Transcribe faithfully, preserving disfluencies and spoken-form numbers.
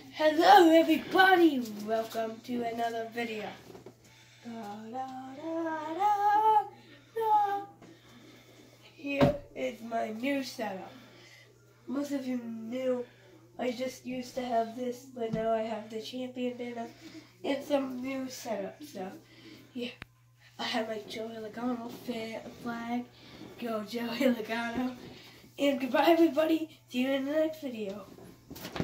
Hello everybody, welcome to another video. Da, da, da, da, da. Here is my new setup. Most of you knew I just used to have this, but now I have the champion banner and some new setup stuff. Yeah, I have my Joey Logano flag. Go Joey Logano. And goodbye everybody, see you in the next video.